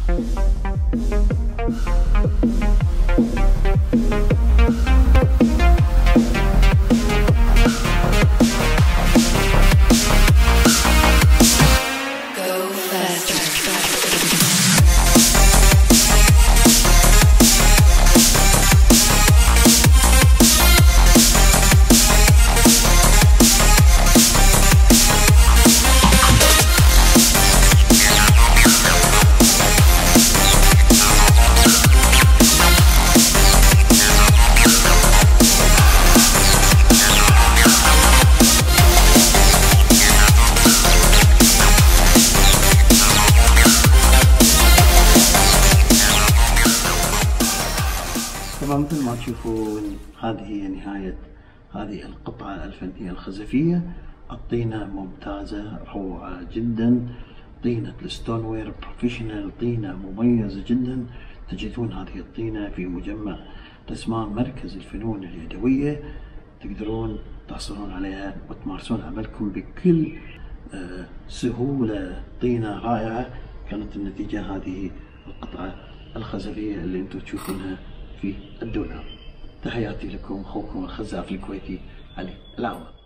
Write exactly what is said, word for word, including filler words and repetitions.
طبعا مثل ما تشوفون هذه هي نهاية هذه القطعة الفنية الخزفية. الطينة ممتازة روعة جدا، طينة الستونوير بروفيشنال، طينة مميزة جدا. تجدون هذه الطينة في مجمع تسمان مركز الفنون اليدوية، تقدرون تحصلون عليها وتمارسون عملكم بكل سهولة. طينة رائعة كانت النتيجة هذه القطعة الخزفية اللي انتم تشوفونها في الدولاب. تحياتي لكم، اخوكم الخزاف الكويتي علي العوض.